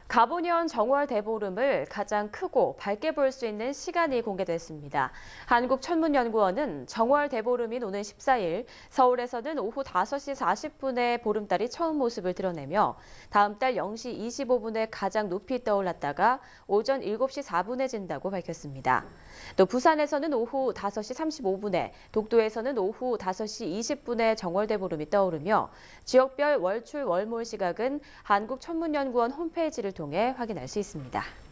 가보년 정월 대보름을 가장 크고 밝게 볼 수 있는 시간이 공개됐습니다. 한국천문연구원은 정월 대보름인 오는 14일 서울에서는 오후 5시 40분에 보름달이 처음 모습을 드러내며 다음 달 0시 25분에 가장 높이 떠올랐다가 오전 7시 4분에 진다고 밝혔습니다. 또 부산에서는 오후 5시 35분에, 독도에서는 오후 5시 20분에 정월 대보름이 떠오르며 지역별 월출 월몰 시각은 한국천문연구원 홈페이지를 통해 확인할 수 있습니다.